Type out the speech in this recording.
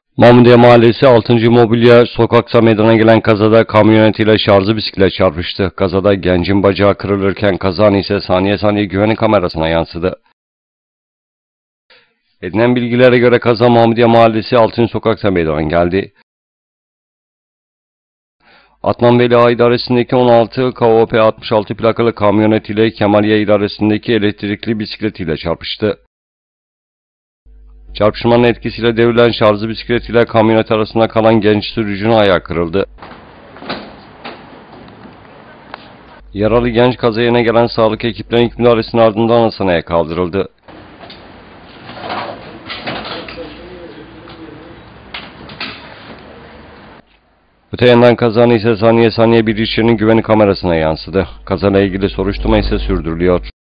Mahmudiye Mahallesi 6. Mobilya sokakta meydana gelen kazada kamyonetiyle şarjlı bisiklet çarpıştı. Kazada gencin bacağı kırılırken kazan ise saniye saniye güvenlik kamerasına yansıdı. Edinilen bilgilere göre kaza Mahmudiye Mahallesi 6. sokakta meydana geldi. Adnanbeyli A idaresindeki 16 KOP 66 plakalı kamyonet ile Kemaliye idaresindeki elektrikli bisikletiyle çarpıştı. Çarpışmanın etkisiyle devrilen şarjlı bisiklet ile kamyonet arasında kalan genç sürücünün ayağı kırıldı. Yaralı genç kaza yerine gelen sağlık ekiplerinin ilk müdahalesinin ardından hastaneye kaldırıldı. Öte yandan kazanın ise saniye saniye bir iş yerinin güvenlik kamerasına yansıdı. Kazayla ilgili soruşturma ise sürdürülüyor.